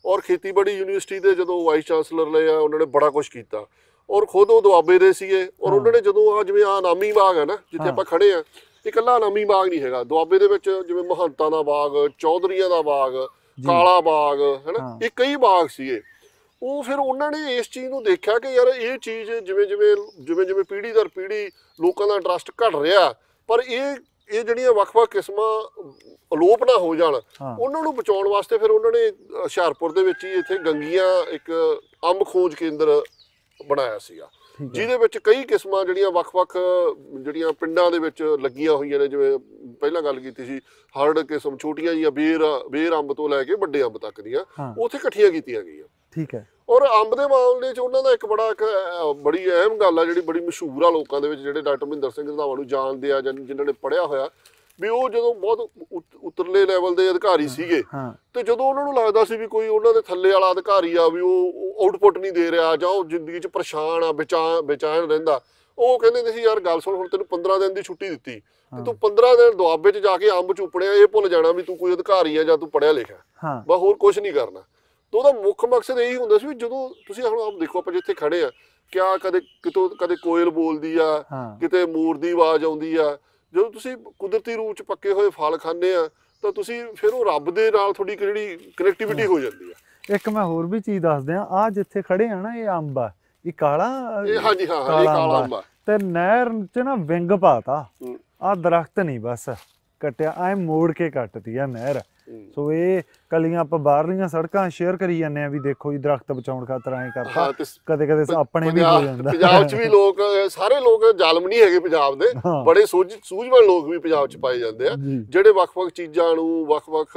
ਔਰ ਖੇਤੀਬਾੜੀ ਯੂਨੀਵਰਸਿਟੀ ਦੇ ਜਦੋਂ ਵਾਈਸ ਚਾਂਸਲਰ ਲਏ ਆ ਉਹਨਾਂ ਨੇ ਬੜਾ ਕੁਝ ਕੀਤਾ ਔਰ ਖੁਦ ਉਹ ਦੁਆਬੇ ਦੇ ਸੀਗੇ ਔਰ ਉਹਨਾਂ ਨੇ ਜਦੋਂ ਆ ਜਿਵੇਂ ਆ ਅਨਾਮੀ ਬਾਗ ਹੈ ਨਾ ਜਿੱਥੇ ਆਪਾਂ ਖੜੇ ਆ, ਇਹ ਇਕੱਲਾ ਅਨਾਮੀ ਬਾਗ ਨਹੀਂ ਹੈਗਾ, ਦੁਆਬੇ ਦੇ ਵਿੱਚ ਜਿਵੇਂ ਮਹੰਤਾਂ ਦਾ ਬਾਗ, ਚੌਧਰੀਆਂ ਦਾ ਬਾਗ, ਕਾਲਾ ਬਾਗ ਹੈਨਾ, ਇਹ ਕਈ ਬਾਗ ਸੀਗੇ। ਉਹ ਫਿਰ ਉਹਨਾਂ ਨੇ ਇਸ ਚੀਜ਼ ਨੂੰ ਦੇਖਿਆ ਕਿ ਯਾਰ ਇਹ ਚੀਜ਼ ਜਿਵੇਂ ਜਿਵੇਂ ਜਿਵੇਂ ਜਿਵੇਂ ਪੀੜ੍ਹੀ ਦਰ ਪੀੜ੍ਹੀ ਲੋਕਾਂ ਦਾ ਇੰਟਰਸਟ ਘਟ ਰਿਹਾ, ਪਰ ਇਹ ਇਹ ਜਿਹੜੀਆਂ ਵੱਖ-ਵੱਖ ਕਿਸਮਾਂ ਅਲੋਪ ਨਾ ਹੋ ਜਾਣ, ਉਹਨਾਂ ਨੂੰ ਬਚਾਉਣ ਵਾਸਤੇ ਫਿਰ ਉਹਨਾਂ ਨੇ ਹੁਸ਼ਿਆਰਪੁਰ ਦੇ ਵਿੱਚ ਹੀ ਇੱਥੇ ਗੰਗੀਆਂ ਇੱਕ ਅੰਬ ਖੋਜ ਕੇਂਦਰ ਬਣਾਇਆ ਸੀਗਾ, ਜਿਹਦੇ ਵਿੱਚ ਕਈ ਕਿਸਮਾਂ ਜਿਹੜੀਆਂ ਵੱਖ-ਵੱਖ ਜਿਹੜੀਆਂ ਪਿੰਡਾਂ ਦੇ ਵਿੱਚ ਲੱਗੀਆਂ ਹੋਈਆਂ ਨੇ, ਜਿਵੇਂ ਪਹਿਲਾਂ ਗੱਲ ਕੀਤੀ ਸੀ ਹਰਡ ਕਿਸਮ ਛੋਟੀਆਂ ਜਿਹੀਆਂ ਬੇਰ ਬੇਰ ਅੰਬ ਤੋਂ ਲੈ ਕੇ ਵੱਡੇ ਅੰਬ ਤੱਕ ਦੀਆਂ ਉੱਥੇ ਇਕੱਠੀਆਂ ਕੀਤੀਆਂ ਗਈਆਂ। ਠੀਕ ਹੈ। ਔਰ ਅੰਬ ਦੇ ਮਾਮਲੇ 'ਚ ਉਹਨਾਂ ਦਾ ਇੱਕ ਬੜਾ ਇੱਕ ਬੜੀ ਅਹਿਮ ਗੱਲ ਆ ਜਿਹੜੀ ਬੜੀ ਮਸ਼ਹੂਰ ਆ ਲੋਕਾਂ ਦੇ ਵਿੱਚ, ਜਿਹੜੇ ਡਾਕਟਰ ਮਹਿੰਦਰ ਸਿੰਘ ਰੰਧਾਵਾ ਨੂੰ ਜਾਣਦੇ ਆ ਜਾਂ ਜਿਨ੍ਹਾਂ ਨੇ ਪੜ੍ਹਿਆ ਹੋਇਆ, ਵੀ ਉਹ ਜਦੋਂ ਬਹੁਤ ਉਤਰਲੇ ਲੈਵਲ ਦੇ ਅਧਿਕਾਰੀ ਸੀਗੇ ਤੇ ਜਦੋਂ ਉਹਨਾਂ ਨੂੰ ਲੱਗਦਾ ਸੀ ਵੀ ਕੋਈ ਉਹਨਾਂ ਦੇ ਥੱਲੇ ਵਾਲਾ ਅਧਿਕਾਰੀ ਆ ਵੀ ਉਹ ਆਊਟਪੁੱਟ ਨਹੀਂ ਦੇ ਰਿਹਾ ਜਾਂ ਉਹ ਜ਼ਿੰਦਗੀ 'ਚ ਪਰੇਸ਼ਾਨ ਆ, ਬੇਚੈਨ ਬੇਚੈਨ ਰਹਿੰਦਾ, ਉਹ ਕਹਿੰਦੇ ਹੁੰਦੇ ਸੀ ਯਾਰ ਗੱਲ ਸੁਣ, ਹੁਣ ਤੈਨੂੰ ਪੰਦਰਾਂ ਦਿਨ ਦੀ ਛੁੱਟੀ ਦਿੱਤੀ ਤੇ ਤੂੰ ਪੰਦਰਾਂ ਦਿਨ ਦੁਆਬੇ 'ਚ ਜਾ ਕੇ ਅੰਬ ਚੁੱਪਣਿਆ, ਇਹ ਭੁੱਲ ਜਾਣਾ ਵੀ ਤੂੰ ਕੋਈ ਅਧਿਕਾਰੀ ਆ ਜਾਂ ਤੂੰ ਪੜ੍ਹਿਆ ਲਿਖਿਆ, ਬਸ ਹੋਰ ਕੁਝ ਨਹੀਂ ਕਰਨਾ। ਤਾਂ ਉਹਦਾ ਮੁੱਖ ਮਕਸਦ ਇਹੀ ਹੁੰਦਾ ਸੀ ਵੀ ਜਦੋਂ ਤੁਸੀਂ ਹੁਣ ਆਪ ਦੇਖੋ ਆਪਾਂ ਜਿੱਥੇ ਖੜੇ ਆ, ਕਿਆ ਕਦੇ ਕਿਤੋਂ ਕਦੇ ਕੋਇਲ ਬੋਲਦੀ ਆ, ਕਿਤੇ ਮੋਰ ਦੀ ਆਵਾਜ਼ ਆਉਂਦੀ ਆ, ਜਦੋਂ ਤੁਸੀਂ ਕੁਦਰਤੀ ਰੂਪ 'ਚ ਪੱਕੇ ਹੋਏ ਫਲ ਖਾਂਦੇ ਆ ਤਾਂ ਤੁਸੀਂ ਫਿਰ ਉਹ ਰੱਬ ਦੇ ਨਾਲ ਤੁਹਾਡੀ ਜਿਹੜੀ ਕਨੈਕਟੀਵਿਟੀ ਹੋ ਜਾਂਦੀ ਆ। ਇੱਕ ਮੈਂ ਹੋਰ ਵੀ ਚੀਜ਼ ਦੱਸ ਦਿਆਂ, ਆ ਜਿੱਥੇ ਖੜੇ ਆ ਨਾ, ਇਹ ਅੰਬ ਆ, ਇਹ ਕਾਲਾ, ਇਹ ਹਾਂਜੀ ਹਾਂ ਇਹ ਕਾਲਾ ਅੰਬ ਆ, ਤੇ ਨਹਿਰ 'ਚ ਨਾ ਵਿੰਗ ਪਾਤਾ, ਆ ਦਰਖਤ ਨਹੀਂ ਬਸ ਕੱਟਿਆ, ਐ ਮੋੜ ਕੇ ਕੱਟਦੀ ਆ ਨਹਿਰ। ਸੋ ਇਹ ਕਲੀਆਂ ਆਪਾਂ ਬਾਹਰਲੀਆਂ ਸੜਕਾਂ ਸ਼ੇਅਰ ਕਰੀ ਜਾਂਦੇ ਆ ਵੀ ਦੇਖੋ ਜੀ ਦਰਖਤ ਬਚਾਉਣ ਖਾਤਰ ਐਂ ਕਰਤਾ, ਕਦੇ ਕਦੇ ਆਪਣੇ ਵੀ ਹੋ ਜਾਂਦਾ। ਪੰਜਾਬ 'ਚ ਵੀ ਲੋਕ, ਸਾਰੇ ਲੋਕ ਜ਼ਾਲਮ ਨਹੀਂ ਹੈਗੇ ਪੰਜਾਬ ਦੇ, ਬੜੇ ਸੂਝ ਸੂਝਵਾਨ ਲੋਕ ਵੀ ਪੰਜਾਬ 'ਚ ਪਾਏ ਜਾਂਦੇ ਆ, ਜਿਹੜੇ ਵੱਖ-ਵੱਖ ਚੀਜ਼ਾਂ ਨੂੰ, ਵੱਖ-ਵੱਖ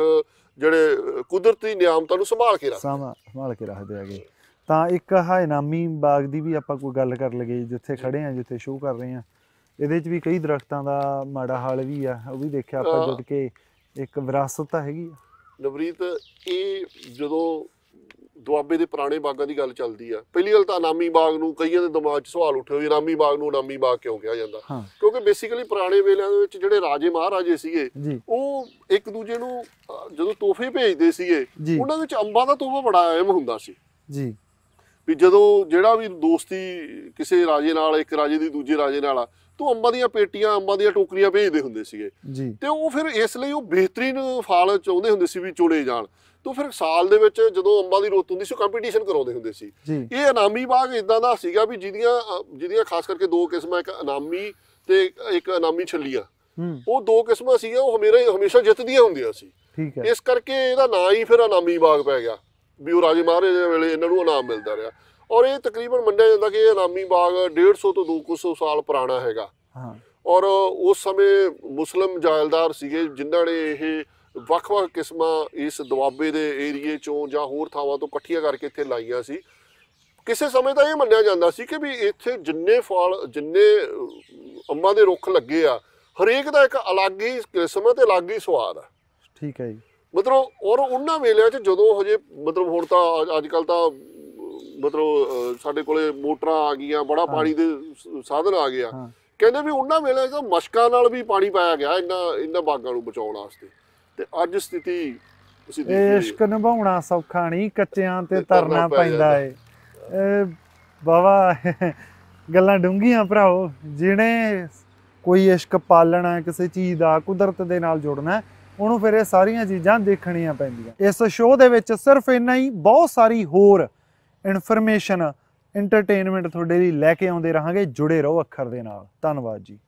ਜਿਹੜੇ ਕੁਦਰਤੀ ਨਿਆਮਤਾਂ ਨੂੰ ਸੰਭਾਲ ਕੇ ਰੱਖਦੇ ਸੰਭਾਲ ਕੇ ਰੱਖਦੇ ਹੈਗੇ। ਤਾਂ ਇੱਕ ਆਹ ਇਨਾਮੀ ਬਾਗ ਦੀ ਵੀ ਆਪਾਂ ਕੋਈ ਗੱਲ ਕਰ ਲਈਏ, ਜਿੱਥੇ ਖੜੇ ਆ, ਜਿੱਥੇ ਸ਼ੋਅ ਕਰ ਰਹੇ ਆ, ਇਹਦੇ 'ਚ ਵੀ ਕਈ ਦਰਖਤਾਂ ਦਾ ਮਾੜਾ ਹਾਲ ਵੀ ਆ, ਉਹ ਵੀ ਦੇਖਿਆ ਆਪਾਂ, ਜਦ ਕਿ ਇੱਕ ਵਿਰਾਸਤ ਤਾਂ ਹੈਗੀ ਆ। ਨਵਰੀਤ, ਇਹ ਜਦੋਂ ਦੁਆਬੇ ਦੇ ਪੁਰਾਣੇ ਬਾਗਾਂ ਦੀ ਗੱਲ ਚੱਲਦੀ ਆ, ਪਹਿਲੀ ਗੱਲ ਤਾਂ ਅਨਾਮੀ ਬਾਗ ਨੂੰ ਕਈਆਂ ਦੇ ਦਿਮਾਗ 'ਚ ਸਵਾਲ ਉੱਠੇ ਹੋਏ, ਅਨਾਮੀ ਬਾਗ ਨੂੰ ਅਨਾਮੀ ਬਾਗ ਕਿਉਂ ਕਿਹਾ ਜਾਂਦਾ, ਕਿਉਂਕਿ ਬੇਸਿਕਲੀ ਪੁਰਾਣੇ ਵੇਲਿਆਂ ਦੇ ਵਿੱਚ ਜਿਹੜੇ ਰਾਜੇ ਮਹਾਰਾਜੇ ਸੀਗੇ ਉਹ ਇੱਕ ਦੂਜੇ ਨੂੰ ਜਦੋਂ ਤੋਹਫੇ ਭੇਜਦੇ ਸੀਗੇ, ਉਹਨਾਂ ਵਿੱਚ ਅੰਬਾਂ ਦਾ ਤੋਹਫਾ ਬੜਾ ਅਹਿਮ ਹੁੰਦਾ ਸੀ ਜੀ। ਵੀ ਜਦੋਂ ਜਿਹੜਾ ਵੀ ਦੋਸਤੀ ਕਿਸੇ ਰਾਜੇ ਨਾਲ, ਇੱਕ ਰਾਜੇ ਦੀ ਦੂਜੇ ਰਾਜੇ ਨਾਲ ਆ, ਤੋਂ ਅੰਬਾਂ ਦੀਆਂ ਪੇਟੀਆਂ, ਅੰਬਾਂ ਦੀਆਂ ਟੋਕਰੀਆਂ ਭੇਜਦੇ ਹੁੰਦੇ ਸੀਗੇ ਤੇ ਉਹ ਫਿਰ ਇਸ ਲਈ ਉਹ ਬਿਹਤਰੀਨ ਫਲ ਚਾਹੁੰਦੇ ਹੁੰਦੇ ਸੀ ਵੀ ਚੁਣੇ ਜਾਣ। ਤੋਂ ਫਿਰ ਸਾਲ ਦੇ ਵਿੱਚ ਜਦੋਂ ਅੰਬਾਂ ਦੀ ਰੁੱਤ ਹੁੰਦੀ ਸੀ, ਕੰਪੀਟੀਸ਼ਨ ਕਰਾਉਂਦੇ ਹੁੰਦੇ ਸੀ। ਇਹ ਅਨਾਮੀ ਬਾਗ ਇਦਾਂ ਦਾ ਸੀਗਾ ਵੀ ਜਿਹਦੀਆਂ ਜਿਹਦੀਆਂ ਖਾਸ ਕਰਕੇ ਦੋ ਕਿਸਮਾਂ, ਇੱਕ ਅਨਾਮੀ ਤੇ ਇੱਕ ਅਨਾਮੀ ਛੱਲੀਆਂ, ਉਹ ਦੋ ਕਿਸਮਾਂ ਸੀਗੀਆਂ, ਉਹ ਹਮੇਸ਼ਾ ਹਮੇਸ਼ਾ ਜਿੱਤਦੀਆਂ ਹੁੰਦੀਆਂ ਸੀ। ਇਸ ਕਰਕੇ ਇਹਦਾ ਨਾਂ ਹੀ ਫਿਰ ਅਨਾਮੀ ਬਾਗ ਪੈ ਗਿਆ ਵੀ ਉਹ ਰਾਜੇ ਮਹਾਰਾਜੇ ਵੇਲੇ ਇਹਨਾਂ ਨੂੰ ਇਨਾਮ ਮਿਲਦਾ ਰਿਹਾ। ਔਰ ਇਹ ਤਕਰੀਬਨ ਮੰਨਿਆ ਜਾਂਦਾ ਕਿ ਇਹ ਇਨਾਮੀ ਬਾਗ ਡੇਢ ਸੌ ਤੋਂ ਦੋ ਕੁ ਸੌ ਸਾਲ ਪੁਰਾਣਾ ਹੈਗਾ। ਔਰ ਉਸ ਸਮੇਂ ਮੁਸਲਿਮ ਜਾਇਲਦਾਰ ਸੀਗੇ ਜਿਨ੍ਹਾਂ ਨੇ ਇਹ ਵੱਖ-ਵੱਖ ਕਿਸਮਾਂ ਇਸ ਦੁਆਬੇ ਦੇ ਏਰੀਏ 'ਚੋਂ ਜਾਂ ਹੋਰ ਥਾਵਾਂ ਤੋਂ ਇਕੱਠੀਆਂ ਕਰਕੇ ਇੱਥੇ ਲਾਈਆਂ ਸੀ। ਕਿਸੇ ਸਮੇਂ ਤਾਂ ਇਹ ਮੰਨਿਆ ਜਾਂਦਾ ਸੀ ਕਿ ਵੀ ਇੱਥੇ ਜਿੰਨੇ ਫਲ, ਜਿੰਨੇ ਅੰਬਾਂ ਦੇ ਰੁੱਖ ਲੱਗੇ ਆ, ਹਰੇਕ ਦਾ ਇੱਕ ਅਲੱਗ ਹੀ ਕਿਸਮ ਤੇ ਅਲੱਗ ਹੀ ਸਵਾਦ ਆ। ਠੀਕ ਹੈ ਜੀ। ਮਤਲਬ ਔਰ ਉਹਨਾਂ ਵੇਲਿਆਂ 'ਚ ਜਦੋਂ ਹਜੇ ਮਤਲਬ ਹੁਣ ਤਾਂ ਅੱਜ ਕੱਲ੍ਹ ਤਾਂ ਮਤਲਬ ਸਾਡੇ ਕੋਲੇ ਮੋਟਰਾਂ ਆ ਗਈਆਂ, ਬੜਾ ਪਾਣੀ ਦੇ ਸਾਧਨ ਆ ਗਏ ਆ, ਕਹਿੰਦੇ ਵੀ ਉਹਨਾਂ ਵੇਲੇ ਤਾਂ ਮਸ਼ਕਾਂ ਨਾਲ ਵੀ ਪਾਣੀ ਪਾਇਆ ਗਿਆ ਇਹਨਾਂ ਇਹਨਾਂ ਬਾਗਾਂ ਨੂੰ ਬਚਾਉਣ ਵਾਸਤੇ। ਤੇ ਅੱਜ ਸਥਿਤੀ ਤੁਸੀਂ ਦੇਖ ਰਹੇ ਹੋ, ਇਸ਼ਕ ਨਿਭਾਉਣਾ ਸੌਖਾ ਨਹੀਂ, ਕੱਚਿਆਂ ਤੇ ਤਰਨਾ ਪੈਂਦਾ ਏ। ਇਹ ਬਾਵਾ ਗੱਲਾਂ ਡੂੰਘੀਆਂ ਭਰਾਓ, ਜਿਹਨੇ ਕੋਈ ਇਸ਼ਕ ਪਾਲਣਾ ਕਿਸੇ ਚੀਜ਼ ਦਾ, ਕੁਦਰਤ ਦੇ ਨਾਲ ਜੁੜਨਾ, ਉਹਨੂੰ ਫਿਰ ਇਹ ਸਾਰੀਆਂ ਚੀਜ਼ਾਂ ਦੇਖਣੀਆਂ ਪੈਂਦੀਆਂ। ਇਸ ਸ਼ੋਅ ਦੇ ਵਿੱਚ ਸਿਰਫ ਇੰਨਾ ਹੀ, ਬਹੁਤ ਸਾਰੀ ਹੋਰ ਇਨਫੋਰਮੇਸ਼ਨ, ਐਂਟਰਟੇਨਮੈਂਟ ਤੁਹਾਡੇ ਲਈ ਲੈ ਕੇ ਆਉਂਦੇ ਰਹਾਂਗੇ। ਜੁੜੇ ਰਹੋ ਅੱਖਰ ਦੇ ਨਾਲ। ਧੰਨਵਾਦ ਜੀ।